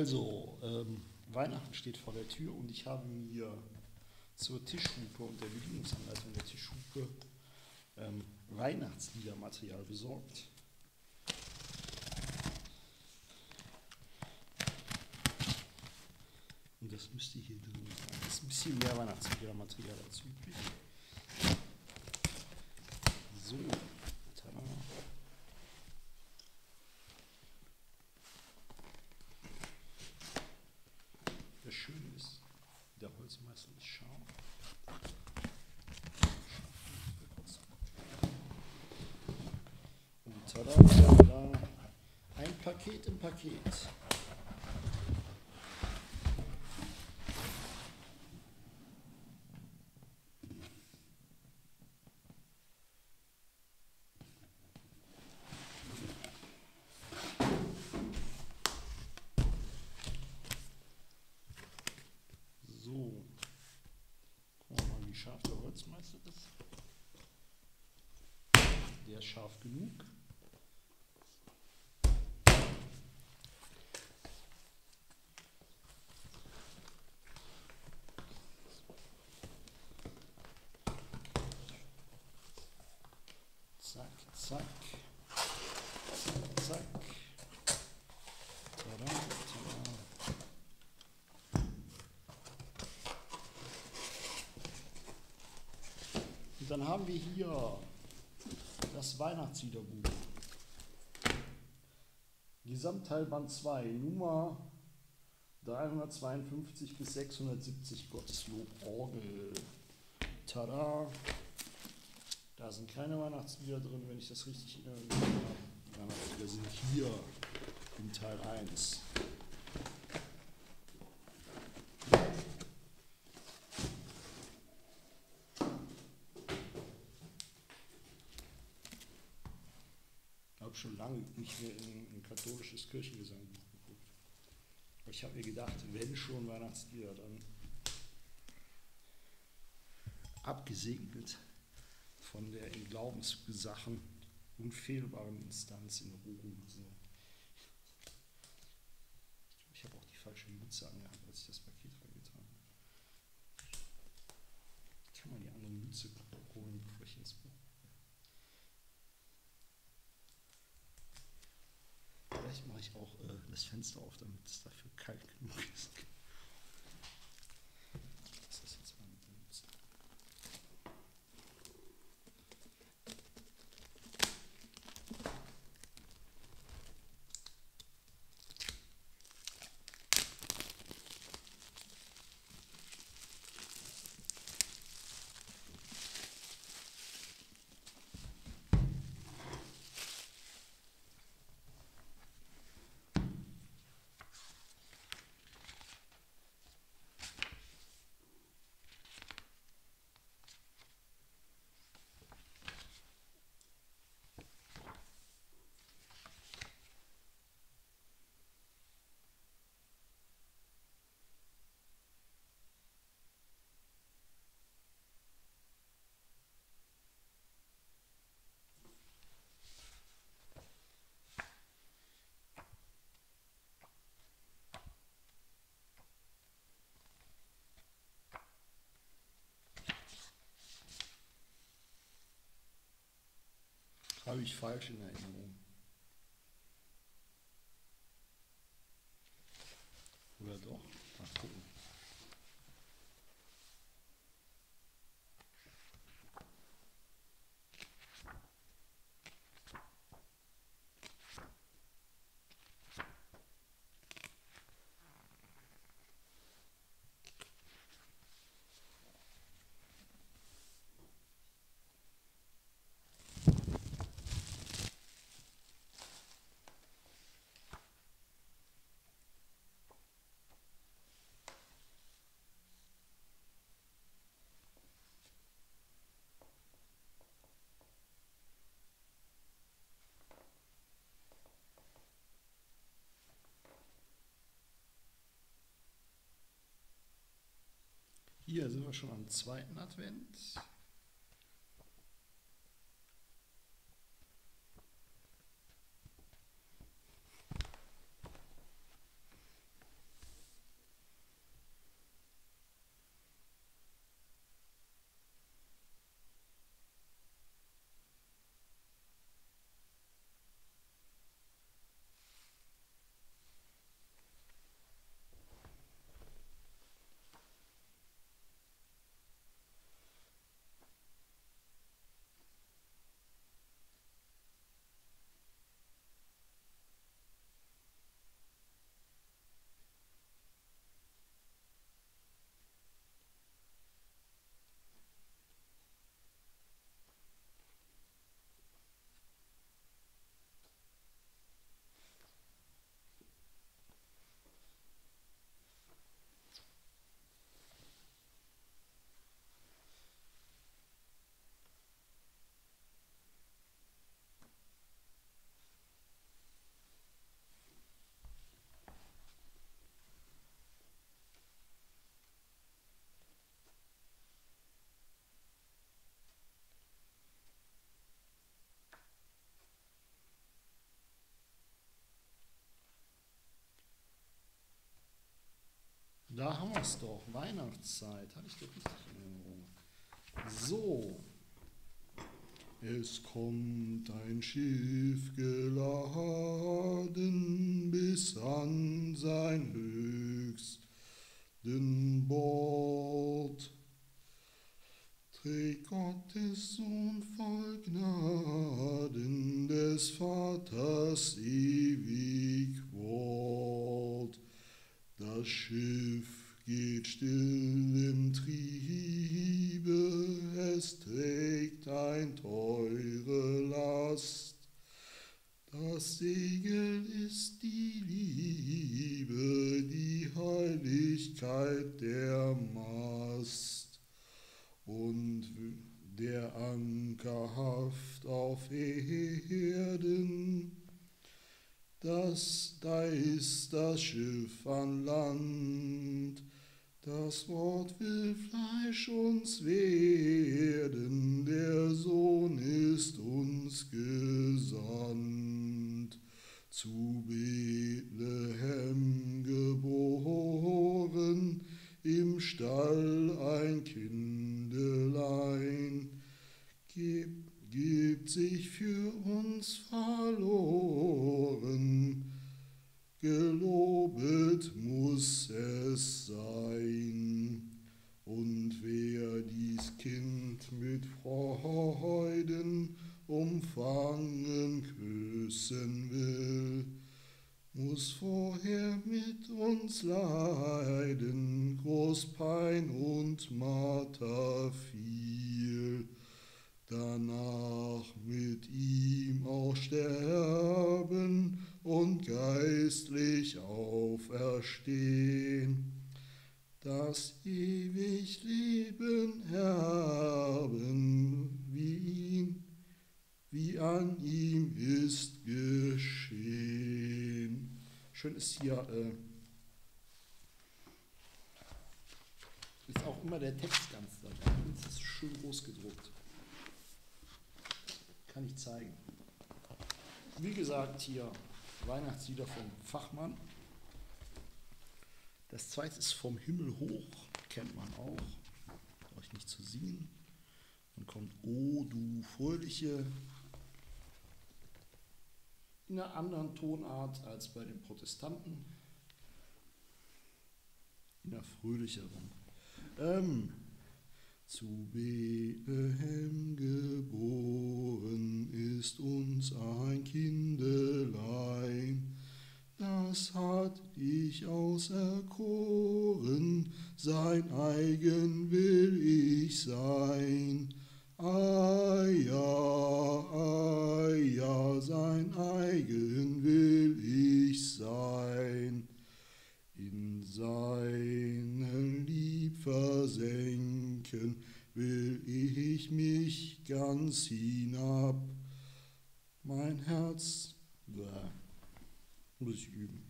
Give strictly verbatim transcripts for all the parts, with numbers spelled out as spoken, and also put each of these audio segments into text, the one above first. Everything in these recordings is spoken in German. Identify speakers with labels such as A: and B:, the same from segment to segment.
A: Also, ähm, Weihnachten steht vor der Tür und ich habe mir zur Tischhupe und der Bedienungsanleitung der Tischhupe ähm, Weihnachtsliedermaterial besorgt. Und das müsste hier drin sein. Es ist ein bisschen mehr Weihnachtsliedermaterial als üblich. So, tada. Das Schöne ist, der Holzmeister ist scharf. Und tada, tada, ein Paket im Paket. So, gucken wir mal, wie scharf der Holzmeister ist. Der ist scharf genug. Zack, zack, zack, zack. Tada, tada. Und dann haben wir hier das Weihnachtsliederbuch. Gesamtteil Band zwei, Nummer dreihundertzweiundfünfzig bis sechshundertsiebzig, Gotteslob Orgel. Tada! Da sind keine Weihnachtslieder drin, wenn ich das richtig in Erinnerung habe. Die Weihnachtslieder sind hier in Teil eins. Ich habe schon lange nicht mehr in ein katholisches Kirchengesangbuch geguckt. Aber ich habe mir gedacht, wenn schon Weihnachtslieder, dann abgesegnet von der in Glaubenssachen unfehlbaren Instanz in Rom. Ich habe auch die falsche Mütze angehabt, als ich das Paket reingetan habe. Ich kann mal die andere Mütze holen, bevor ich ins Buch gucke. Vielleicht mache ich auch äh, das Fenster auf, damit es dafür kalt genug ist. Das ist jetzt meine Mütze. Habe ich falsch in Erinnerung. Oder doch? Mal gucken. Hier sind wir schon am zweiten Advent. Da haben wir es doch. Weihnachtszeit. Hatte ich doch richtig in Erinnerung. So. Es kommt ein Schiff geladen bis an sein höchsten Bord. Trägt Gottes Sohn voll Gnaden des Vaters ewig Wort. Das Schiff geht still im Triebe, es trägt ein teure Last. Das Segel ist die Liebe, die Heiligkeit der Mast. Und der Anker haft auf Erden, das, da ist das Schiff an Land. Das Wort will Fleisch uns werden, der Sohn ist uns gesandt. Zu Bethlehem geboren, im Stall ein Kindelein, gibt, gibt sich für uns verloren, gelobet muss es sein. Und wer dies Kind mit Freuden umfangen, küssen will, muss vorher mit uns leiden, groß Pein und Marter viel, danach mit ihm auch sterben und geistlich auferstehen, das ewig Leben erben, wie ihn, wie an ihm ist geschehen. Schön ist hier, äh, ist auch immer der Text ganz dabei. Das ist schön groß gedruckt. Kann ich zeigen. Wie gesagt, hier Weihnachtslieder vom Fachmann. Das zweite ist vom Himmel hoch, kennt man auch. Brauche ich nicht zu singen. Dann kommt O du Fröhliche, in einer anderen Tonart als bei den Protestanten, in einer fröhlicheren. Ähm, zu Bethlehem geboren ist uns ein Kindelein, das hat dich auserkoren, sein eigen will ich sein. Ah ja, ah ja, sein eigen will ich sein. In seine Lieb versenken will ich mich ganz hinab. Mein Herz, bäh, muss ich üben.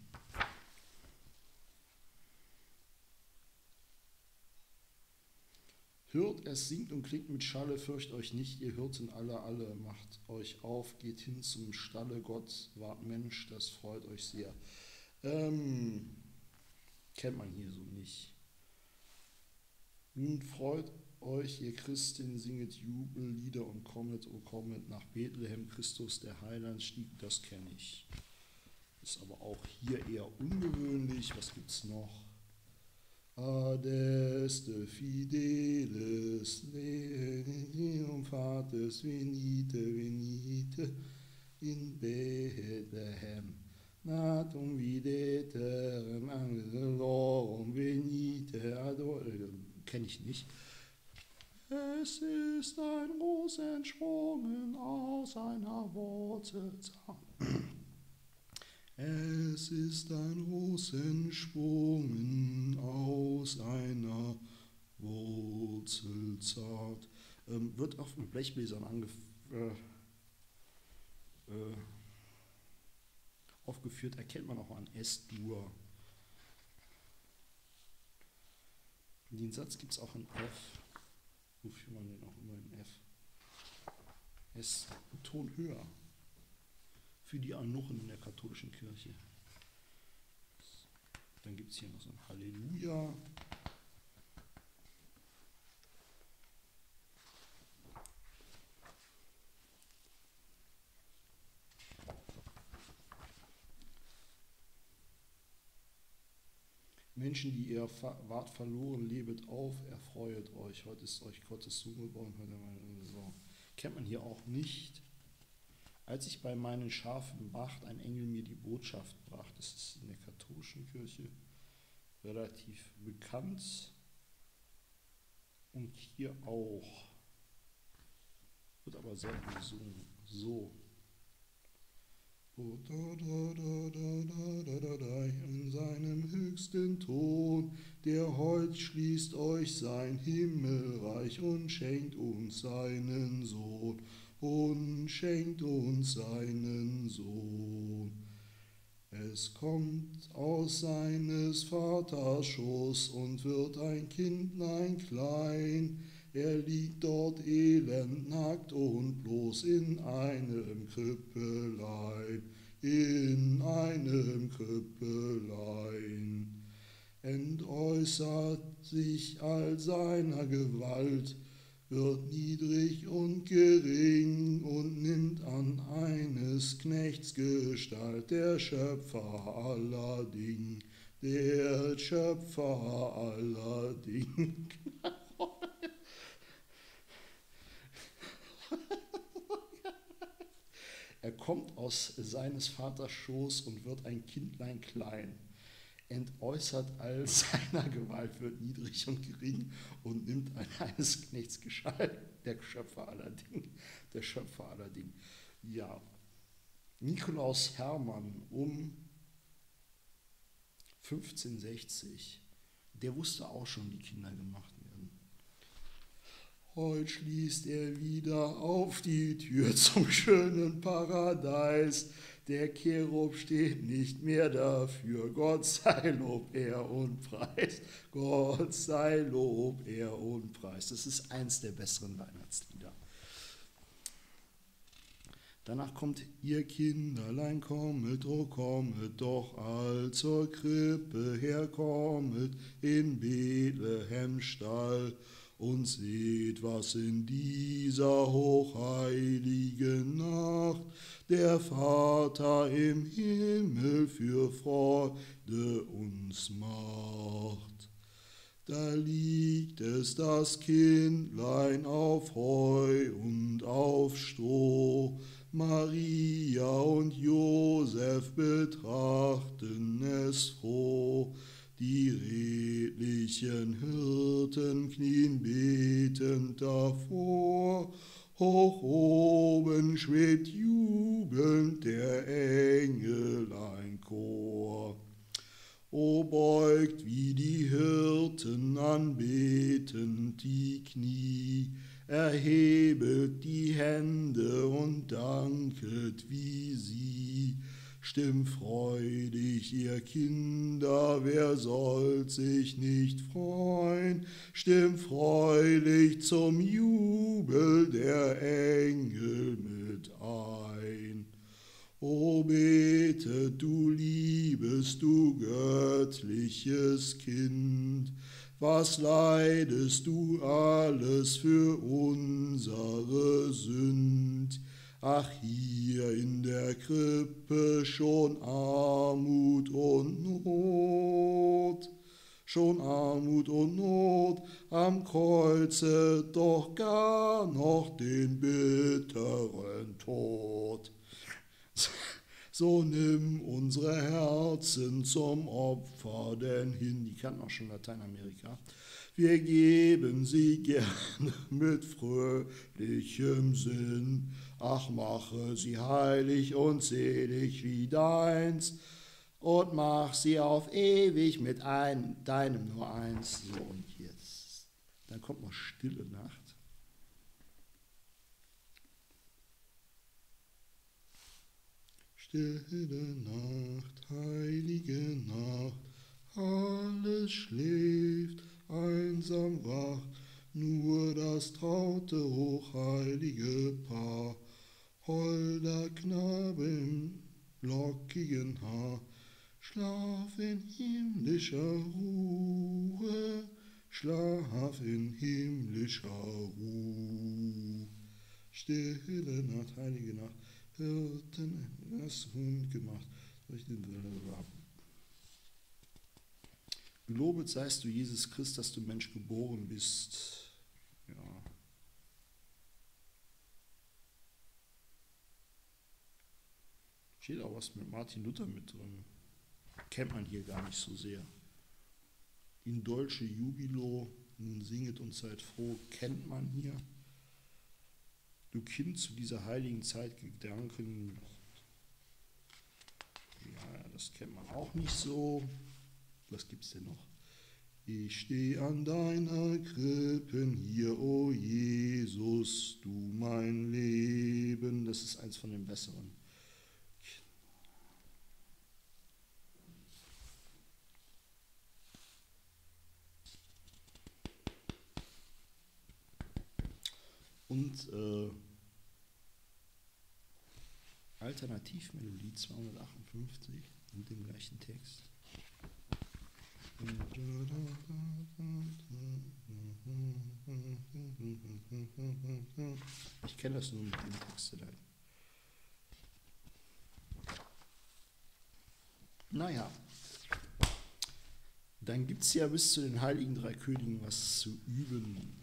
A: Hört, es singt und klingt mit Schalle, fürcht euch nicht, ihr Hirten alle, alle, macht euch auf, geht hin zum Stalle, Gott ward Mensch, das freut euch sehr. Ähm, kennt man hier so nicht. Nun freut euch, ihr Christen, singet Jubellieder und kommet, o kommet nach Bethlehem, Christus der Heiland stieg, das kenne ich. Ist aber auch hier eher ungewöhnlich. Was gibt's noch? Adeste fideles Leum Fates venite, venite in Bethlehem. Natum videterem angelorum venite ador. Kenne ich nicht. Es ist ein Ros entsprungen aus einer Wurzelzahn. Es ist ein Ros entsprungen aus einer Wurzelzart. Ähm, wird oft mit Blechbläsern ange äh, äh, aufgeführt, erkennt man auch an S-Dur. Den Satz gibt es auch in F. Wofür man den auch immer in F? S, ein Ton höher. Für die Anuchen in der katholischen Kirche. Dann gibt es hier noch so ein Halleluja. Menschen, die ihr wart verloren, lebet auf, erfreuet euch. Heute ist euch Gottes Sohn geboren. So. Kennt man hier auch nicht. Als ich bei meinen Schafen wacht, ein Engel mir die Botschaft brachte. Das ist in der katholischen Kirche relativ bekannt. Und hier auch. Wird aber selten gesungen. So. In seinem höchsten Ton, der heut schließt euch sein Himmelreich und schenkt uns seinen Sohn, und schenkt uns seinen Sohn. Es kommt aus seines Vaters Schoß und wird ein Kindlein klein, er liegt dort elend, nackt und bloß in einem Krippelein, in einem Krippelein. Entäußert sich all seiner Gewalt, wird niedrig und gering und nimmt an eines Knechts Gestalt, der Schöpfer aller Ding, der Schöpfer aller Ding. Er kommt aus seines Vaters Schoß und wird ein Kindlein klein. Entäußert all seiner Gewalt, wird niedrig und gering und nimmt an eines Knechts Gestalt, der Schöpfer aller Dinge, der Schöpfer aller Dinge. Ja, Nikolaus Hermann um fünfzehnhundertsechzig, der wusste auch schon, wie Kinder gemacht werden. Heut schließt er wieder auf die Tür zum schönen Paradies. Der Cherub steht nicht mehr dafür. Gott sei Lob, Ehr und Preis. Gott sei Lob, Ehr und Preis. Das ist eins der besseren Weihnachtslieder. Danach kommt: Ihr Kinderlein kommet, o kommet doch all zur Krippe herkommet in Bethlehem Stall. Und seht, was in dieser hochheiligen Nacht der Vater im Himmel für Freude uns macht. Da liegt es, das Kindlein, auf Heu und auf Stroh. Maria und Josef betrachten es froh. Die redlichen Hirten knien betend davor, hoch oben schwebt jubelnd der Engeleinchor. O beugt wie die Hirten anbetend die Knie, erhebet die Hände und danket wie sie. Stimmt freudig, ihr Kinder, wer soll sich nicht freuen? Stimmt freudig zum Jubel der Engel mit ein. O betet, du liebes, du göttliches Kind, was leidest du alles für unsere Sünd? Ach, hier in der Krippe schon Armut und Not, schon Armut und Not, am Kreuze doch gar noch den bitteren Tod. So nimm unsere Herzen zum Opfer denn hin, die kannten auch schon Lateinamerika. Wir geben sie gerne mit fröhlichem Sinn. Ach, mache sie heilig und selig wie deins und mach sie auf ewig mit ein, deinem nur eins. So, und jetzt, dann kommt noch Stille Nacht. Stille Nacht, heilige Nacht, alles schläft, einsam wacht, nur das traute, hochheilige Paar. Holder Knabe im lockigen Haar Schlaf in himmlischer Ruhe, Schlaf in himmlischer Ruhe. Stille Nacht, heilige Nacht, Hirten das Hund gemacht. Gelobet seist du, Jesus Christ, dass du Mensch geboren bist. Ja. Steht auch was mit Martin Luther mit drin. Kennt man hier gar nicht so sehr. In Dolce Jubilo, nun singet und seid froh, kennt man hier. Du Kind zu dieser heiligen Zeit Gedanken, ja, das kennt man auch nicht so. Was gibt's denn noch? Ich stehe an deiner Krippen hier, o Jesus, du mein Leben. Das ist eins von den besseren. Und äh, Alternativmelodie zweihundertachtundfünfzig mit dem gleichen Text. Ich kenne das nur mit dem Text. Naja, dann gibt es ja bis zu den Heiligen Drei Königen was zu üben.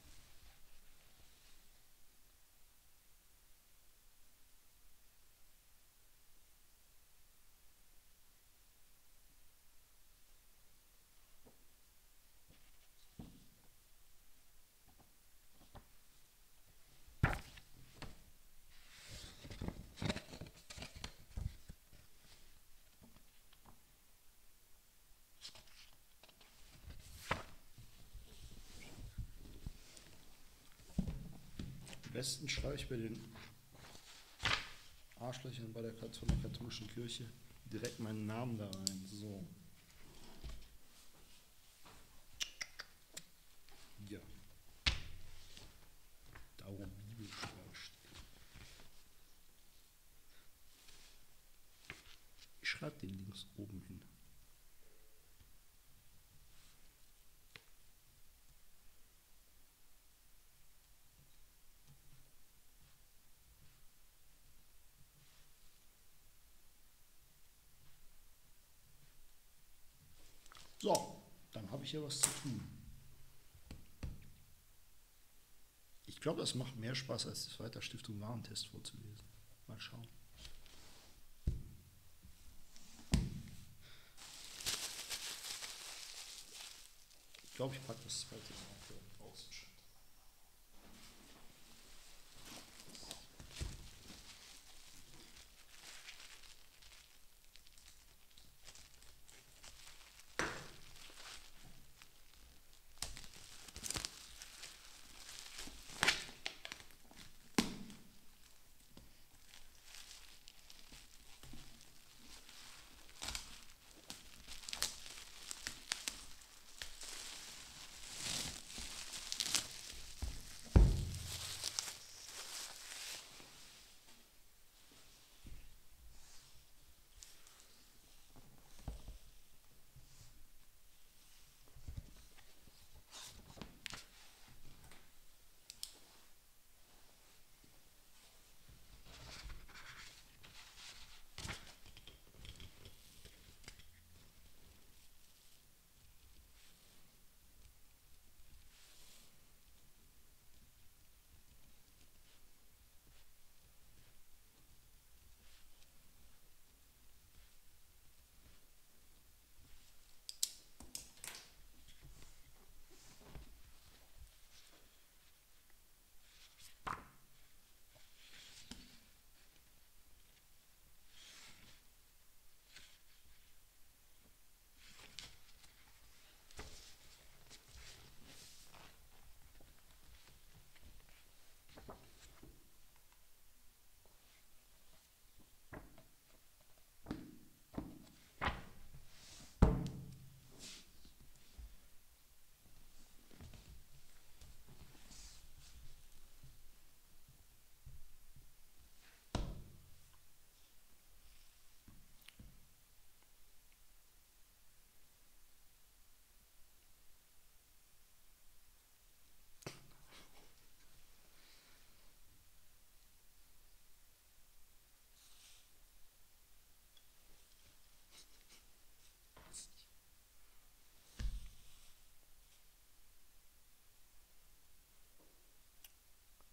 A: Am besten schreibe ich bei den Arschlöchern bei der, von der katholischen Kirche direkt meinen Namen da rein. So. Ja. Da wo Bibelschlag steht. Ich schreibe den links oben hin. So, dann habe ich hier was zu tun. Ich glaube, das macht mehr Spaß, als das weiter Stiftung Warentest vorzulesen. Mal schauen. Ich glaube, ich packe das zweite mal für draußen.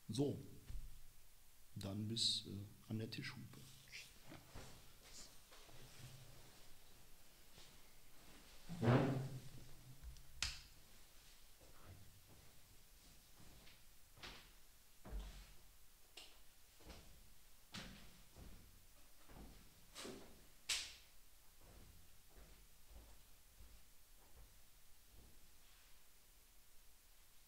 A: So, dann bis äh, an der Tischhupe. Ja.